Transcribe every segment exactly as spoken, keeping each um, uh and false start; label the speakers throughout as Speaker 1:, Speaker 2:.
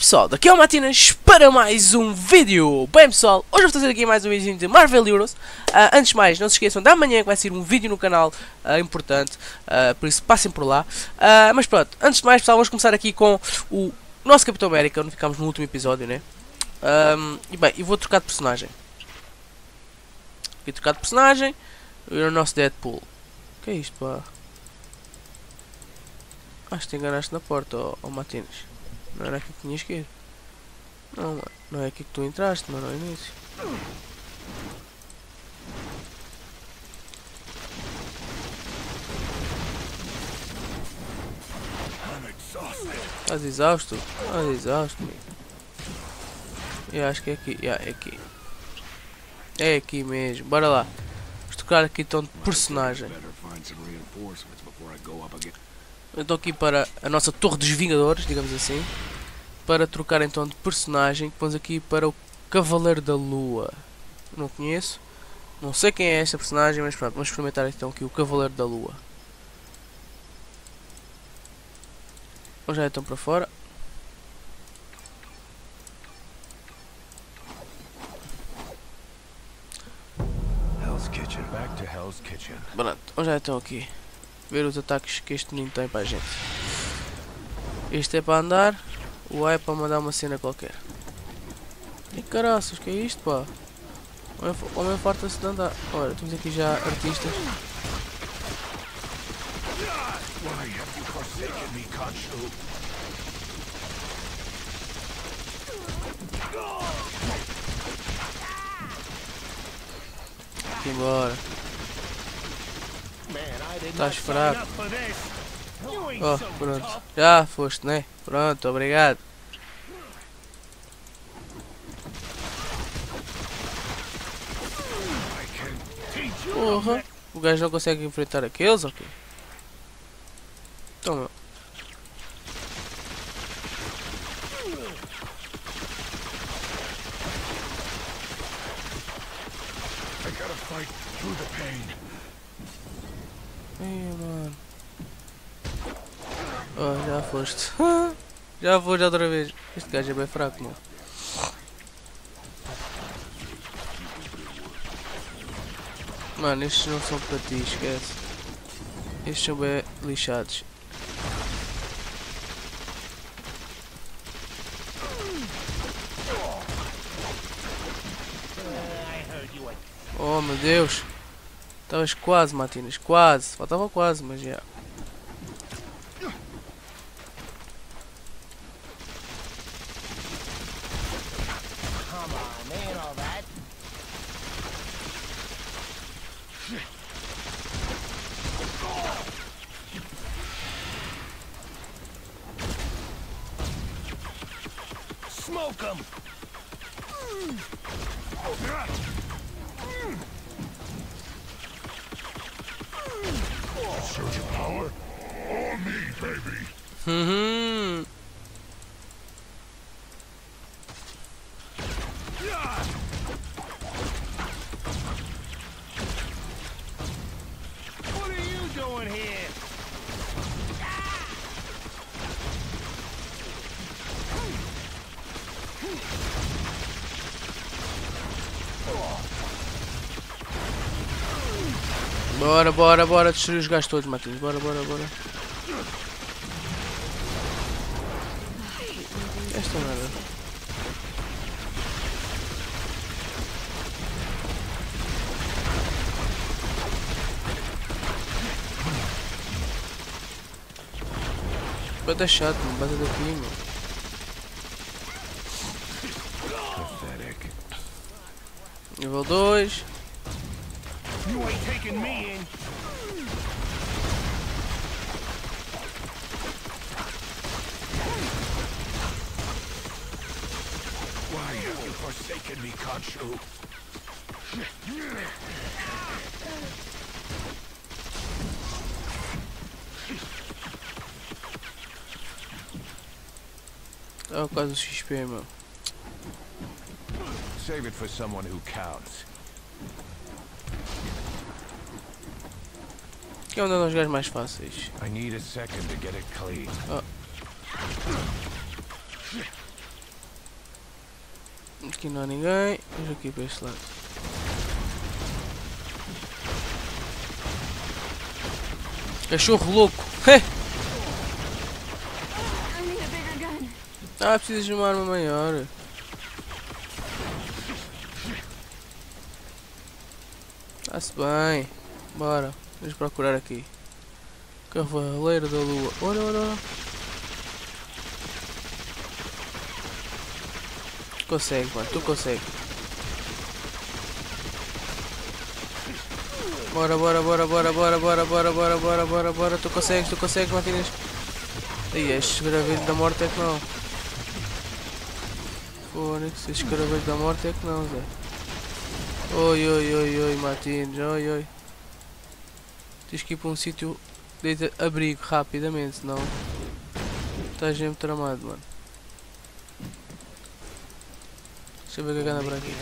Speaker 1: pessoal, daqui é o Matinas para mais um vídeo. Bem pessoal, hoje vou fazer aqui mais um vídeo de Marvel Heroes. uh, Antes de mais, não se esqueçam, da manhã que vai ser um vídeo no canal uh, importante, uh, por isso passem por lá. uh, Mas pronto, antes de mais pessoal, vamos começar aqui com o nosso Capitão América, onde ficámos no último episódio, né? um, E bem, eu vou trocar de personagem. Vou trocar de personagem e o nosso Deadpool. O que é isto, pá? Acho que te enganaste na porta, ó oh, oh, Matinas. Não era aqui que tinhas que ir. Não, mano. Não é aqui que tu entraste, mano, no início. Estás exausto? Estás exausto, amigo. Eu acho que é aqui. Yeah, é aqui. É aqui mesmo. Bora lá. Vamos tocar aqui então de personagem. Eu estou aqui para a nossa Torre dos Vingadores, digamos assim. Para trocar então de personagem. Vamos aqui para o Cavaleiro da Lua. Não conheço. Não sei quem é esta personagem, mas pronto. Vamos experimentar então aqui o Cavaleiro da Lua. Vamos já então para fora.
Speaker 2: Hell's Kitchen. Back to Hell's Kitchen.
Speaker 1: Pronto, vamos já então aqui ver os ataques que este menino tem para a gente. Este é para andar, o A é para mandar uma cena qualquer. E caraças, que é isto, pá? O homem farta-se de andar. Olha, temos aqui já artistas. Aqui embora. Estás fraco. Oh, pronto. Já foste, né? Pronto, obrigado. Porra. O gajo não consegue enfrentar aqueles, ok? Então, meu. Ei, mano. Oh, já foste. Já vou já outra vez. Este gajo é bem fraco, mano. Mano, estes não são para ti, esquece. Estes são bem lixados. Oh meu Deus. Estavas quase, Matinas, quase. Faltava quase, mas já.
Speaker 2: Smoke 'em. Surge of power on me, baby.
Speaker 1: Uhum.
Speaker 2: What are you doing here?
Speaker 1: Bora, bora, bora destruir os gajos todos, Matinas. Bora, bora, bora. Esta merda. Vai dar chato, mano. Bata daqui, mano. Nível dois.
Speaker 2: You ain't taking me in. Why have you forsaken me, Khonshu?
Speaker 1: Tá quase o X P, meu.
Speaker 2: Save it for someone who counts.
Speaker 1: Que é um dos gajos mais fáceis.
Speaker 2: I need a second to get it clean.
Speaker 1: Oh. Aqui não há ninguém. Vamos aqui para este lado. Cachorro louco! Ah, precisas de uma arma maior. Está-se bem. Bora. Vamos procurar aqui. Cavaleiro da Lua. Olha, olha, olha. Consegue, mano. Tu consegue. Bora, bora, bora, bora, bora, bora, bora, bora, bora, bora, bora. Tu consegues, tu consegues, Martínez. Aí, estes escaravelhos da morte é que não. Fônix, estes escaravelhos da morte é que não, Zé. Oi, oi, oi, oi, Martínez. Oi, oi. Tens que ir para um sítio de abrigo rapidamente, senão estás mesmo tramado, mano. Deixa eu ver o que anda por aqui.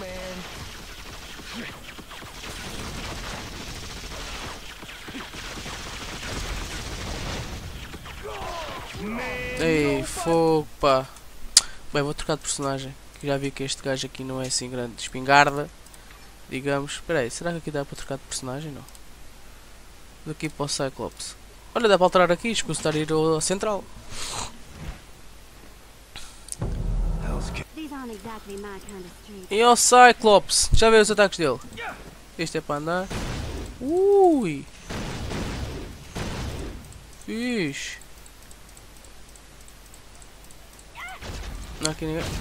Speaker 1: Ei, fogo, pá. Bem, vou trocar de personagem. Que já vi que este gajo aqui não é assim grande espingarda. Digamos. Espera aí, será que aqui dá para trocar de personagem? Não. Daqui para o Cyclops. Olha, dá para alterar aqui, escuso estar a ir ao central. E ao Cyclops, já vê os ataques dele. Este é para andar. Ui! Fixe! Não há aqui ninguém.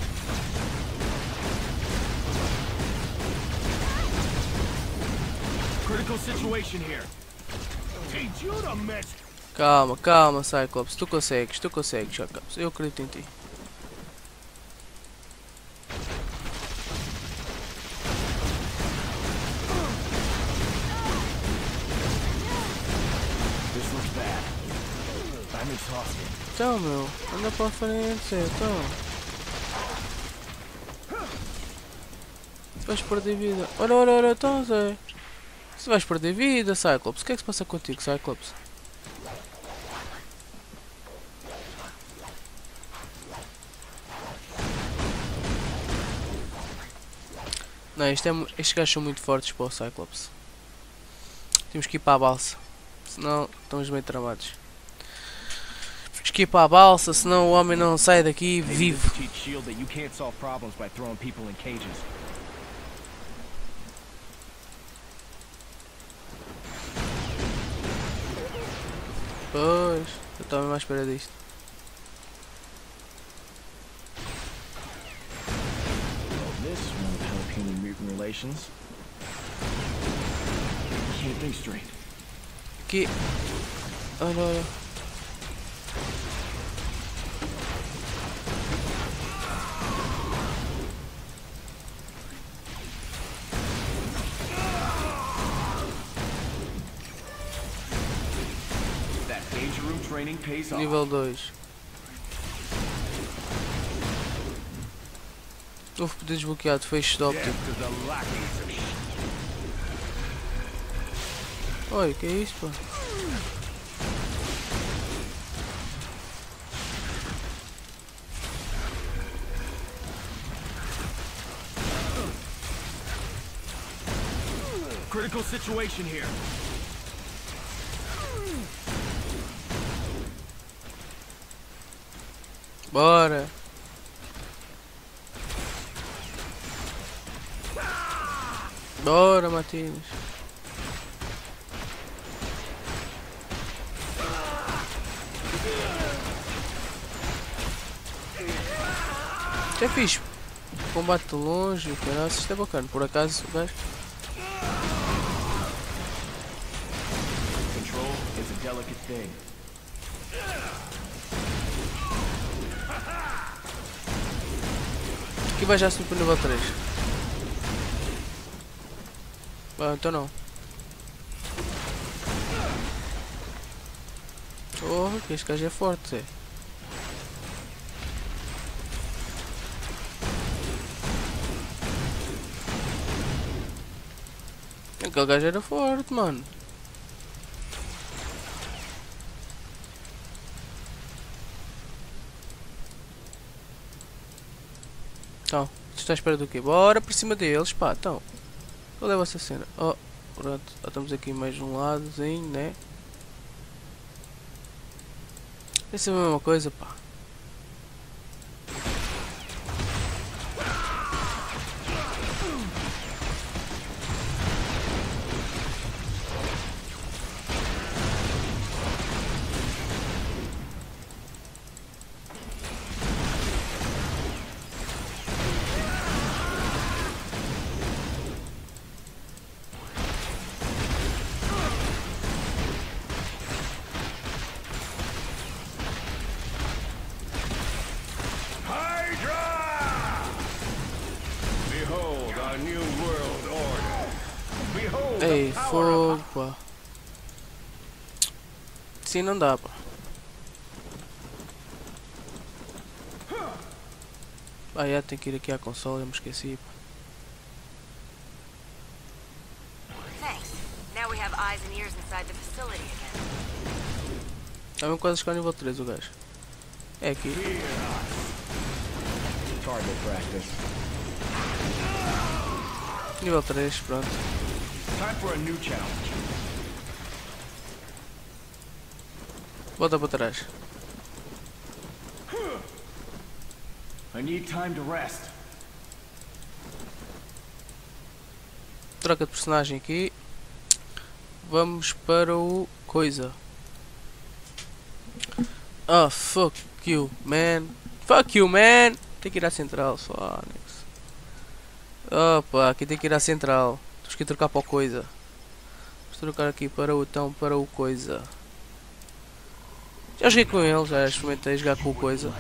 Speaker 2: Critical situation here.
Speaker 1: Calma, calma, Cyclops. Tu consegues, tu consegues, Cyclops. Eu acredito em ti. Então, meu, anda para a frente, então. Vais perder vida. Olha, olha, olha, então, Zé. Se vais perder vida, Cyclops. O que é que se passa contigo, Cyclops? Não, isto é, estes gajos são muito fortes para o Cyclops. Temos que ir para a balsa. Senão estamos meio tramados. Temos que ir para a balsa, senão o homem não sai daqui vivo. Pois, eu estava mais à espera disto. Aqui. Olha, olha. Nível dois. Houve poder desbloqueado, fecho de óptico. Oi, que é isso, pô?
Speaker 2: Critical situation here.
Speaker 1: Bora. Bora, Martínez. Isto é fixe. Combate de longe, caralho, isto é bacana. Por acaso o gajo.
Speaker 2: Control is a delicate thing.
Speaker 1: Aqui vai já subir para o nível três. Ah, então não. Oh, que este gajo é forte, Zé. Aquele gajo era forte, mano. Então, está à espera do quê? Bora por cima deles, pá, então. Qual é a vossa cena? Oh, pronto, já estamos aqui mais um ladozinho, né? Isso é a mesma coisa, pá. Ei, fogo, pá. Sim, não dá, pá. Ah, já tenho que ir aqui à console, eu me esqueci, pá.
Speaker 3: Thanks. Now we have eyes and ears inside the facility again.
Speaker 1: Está mesmo quase a chegar ao nível três o gajo. É aqui.
Speaker 2: Target practice.
Speaker 1: Nível três, pronto.
Speaker 2: Time for a new challenge.
Speaker 1: Volta para trás.
Speaker 2: I need time to rest.
Speaker 1: Troca de personagem aqui. Vamos para o coisa. Oh, fuck you, man. Fuck you, man. Tem que ir à central, Phonics. Opa, aqui tem que ir à central. Temos que trocar para o coisa. Vamos trocar aqui para o então para o coisa. Já joguei com ele, já experimentei jogar com o coisa.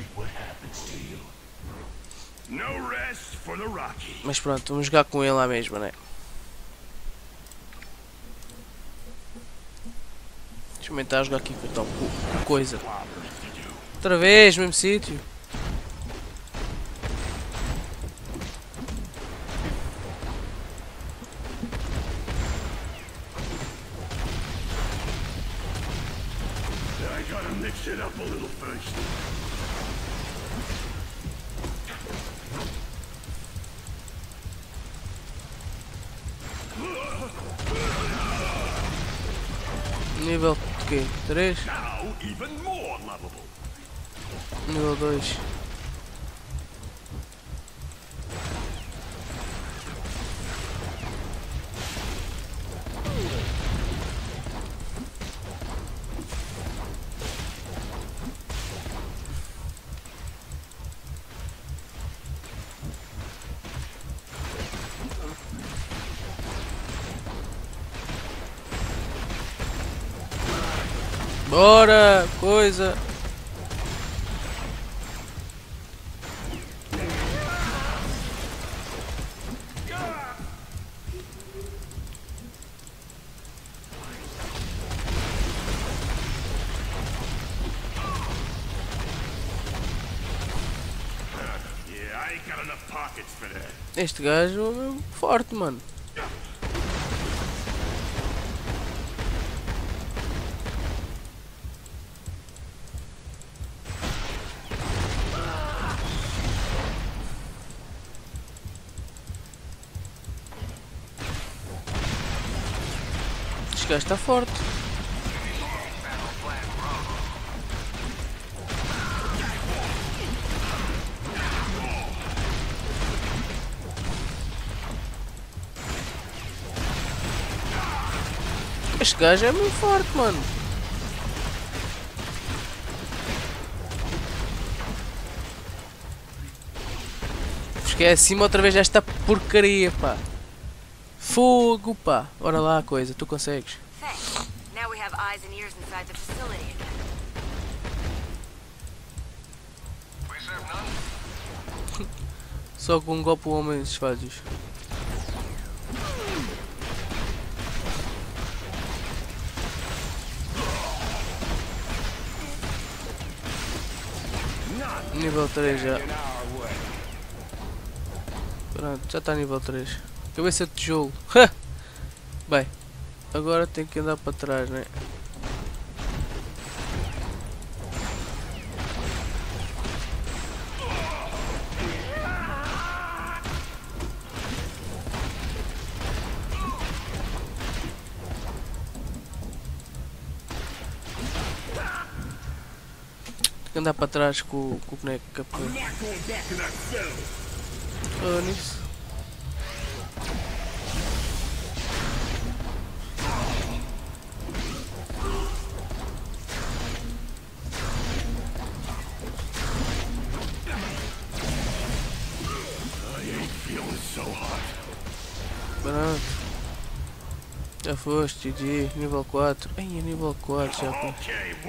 Speaker 2: No rest for the Rocky.
Speaker 1: Mas pronto, vamos jogar com ele lá mesmo, né? Experimentar jogar aqui então com o coisa. Outra vez, mesmo sítio.
Speaker 2: I gotta mix it up a little first.
Speaker 1: Nível de quê? três?
Speaker 2: Now even more lovable.
Speaker 1: Nível dois. Bora, coisa.
Speaker 2: Yeah, I ain't got enough pockets for that.
Speaker 1: Este gajo é mesmo forte, mano. Este gajo está forte. Este gajo é muito forte, mano. Esquece-me outra vez desta porcaria, pá. Fogo, pá. Bora lá, coisa, tu consegues.
Speaker 3: Thanks. Now we have eyes and ears inside the facility again. We serve none?
Speaker 1: Só com um golpe o homem desfaz-os. Nível três já. Pronto, já está nível três. Cabeça de tijolo. Bem, agora tem que andar para trás, né? que andar para trás com, com o boneco capô. Oh, nisso. Pronto. Já foste, G G, nível quatro. Ai, é nível quatro já. Pô.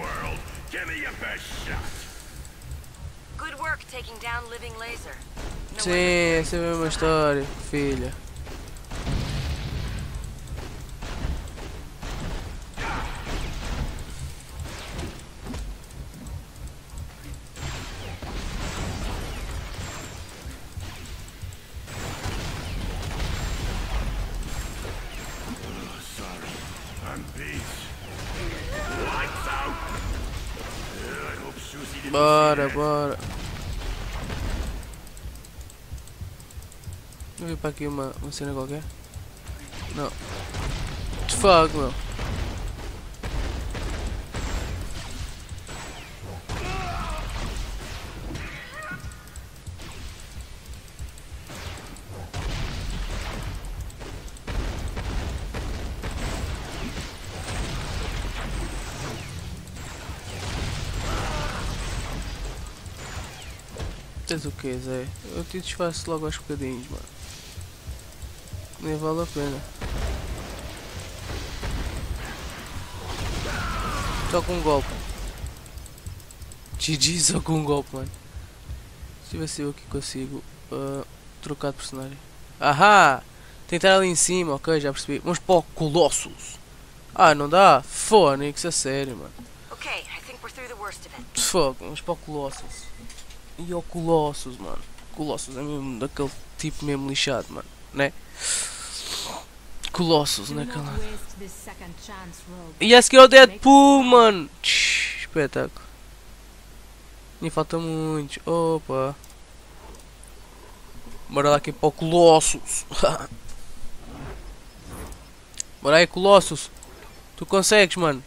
Speaker 3: Good work taking down living laser. No
Speaker 1: Sim,
Speaker 3: wonder
Speaker 1: essa é a mesma
Speaker 3: so
Speaker 1: história, filha. Bora, bora. Não vi para aqui uma, uma cena qualquer? Não. Fuck, meu. Tens o que, Zé? Eu te desfaço logo aos bocadinhos, mano. Nem vale a pena. Só com um golpe. G G só com um golpe, mano. Deixa eu ver se eu aqui consigo uh, trocar de personagem. Ahá! Tentar ali em cima, ok, já percebi. Vamos para o Colossus. Ah, não dá? Fónix, a sério, mano.
Speaker 3: Okay, I think we're through the worst of it.
Speaker 1: Fogo, vamos para o Colossus. E o Colossus, mano. Colossus é mesmo daquele tipo mesmo lixado, mano. Né? Colossus, naquela. E a seguir é o Deadpool, mano. Tch, espetáculo. Nem falta muito. Opa. Bora lá aqui para o Colossus. Bora aí, Colossus. Tu consegues, mano.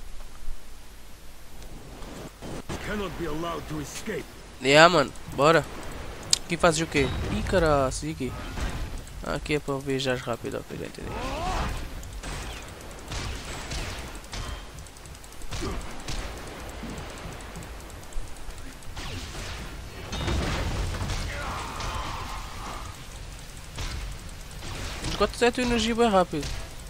Speaker 1: Yeah, mano, bora. Aqui fazes o quê? Ih, caralho, e aqui? Ah, aqui é para viajar rápido, ok, já entendi. Esgota a tua energia bem rápido.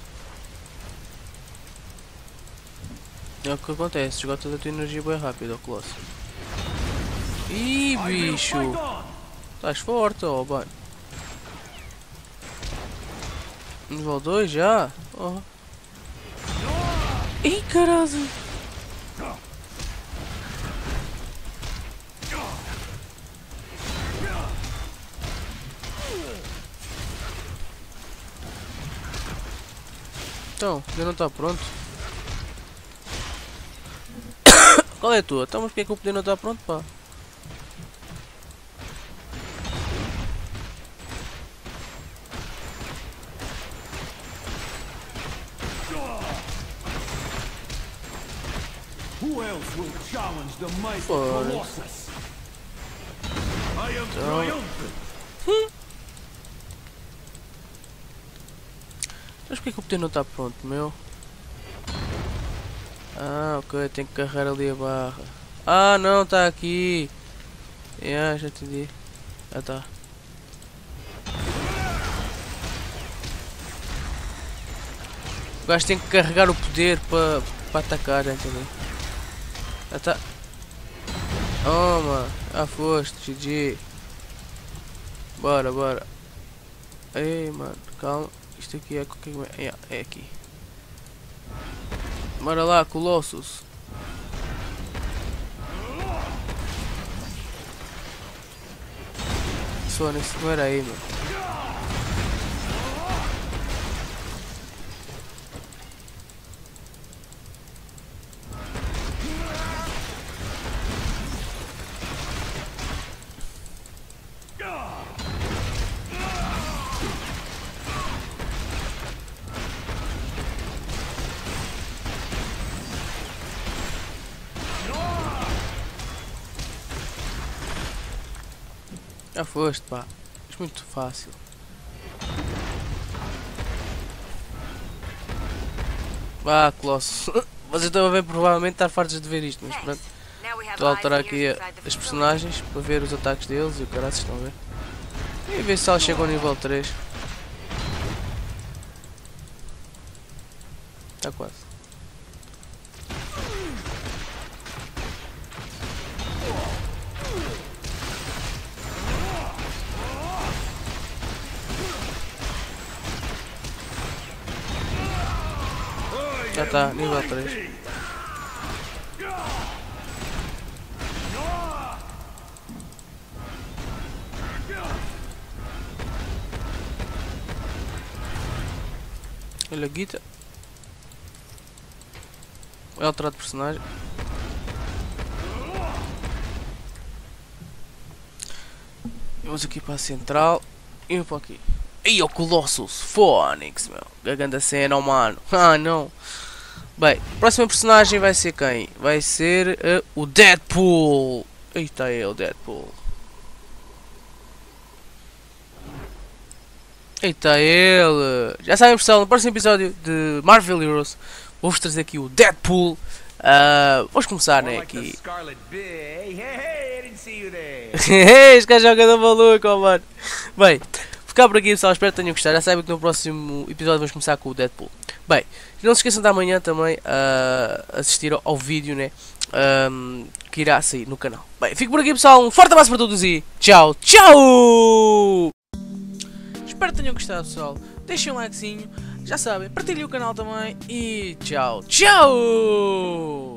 Speaker 1: É o que acontece, esgota a tua energia bem rápido, ó Colossus. Ih, bicho! Estás forte, ó, bem. Nível dois já? Oh. Ih, caralho! Então, ainda não está pronto? Qual é a tua? Então, mas porque é que o poder não está pronto, pá?
Speaker 2: Who else will challenge the might of
Speaker 1: Fora.
Speaker 2: Colossus? I am
Speaker 1: Então.
Speaker 2: triumphant.
Speaker 1: Mas porque é que o poder não está pronto, meu? Ah, ok, tenho que carregar ali a barra. Ah, não, está aqui. Yeah, já entendi. Ah, tá. O gajo tem que carregar o poder para para atacar, já entendi. Ah, tá. Toma, já foste, G G. Bora, bora. Ei, mano, calma. Isto aqui é qualquer coisa. É, é aqui. Bora lá, Colossus. Só nesse não era aí, mano. Já foste, pá. É muito fácil. Vá, Colossus. Vocês estão a ver, provavelmente estar fartos de ver isto, mas pronto. Estou a alterar aqui a, as personagens para ver os ataques deles e o caralho, estão a ver. E ver se elas chegam ao nível três. Está quase. Já está, nível três. Olha a guita. É alterar de personagem. Vamos aqui para a central. E para aqui. Aí o Colossus Phoenix, meu. Que grande cena, mano. Ah, não. Bem, a próxima personagem vai ser quem? Vai ser uh, o Deadpool. Aí está ele, o Deadpool. Aí está ele. Já sabem, pessoal, no próximo episódio de Marvel Heroes vou-vos trazer aqui o Deadpool. Uh, vamos começar, né, aqui. Este gajo é um cada maluco, oh, mano. Bem, ficar por aqui, pessoal, espero que tenham gostado. Já sabem que no próximo episódio vamos começar com o Deadpool. Bem, não se esqueçam de amanhã também uh, assistir ao, ao vídeo, né, um, que irá sair no canal. Bem, fico por aqui, pessoal, um forte abraço para todos e tchau, tchau! Espero que tenham gostado, pessoal. Deixem um likezinho, já sabem, partilhem o canal também e tchau, tchau!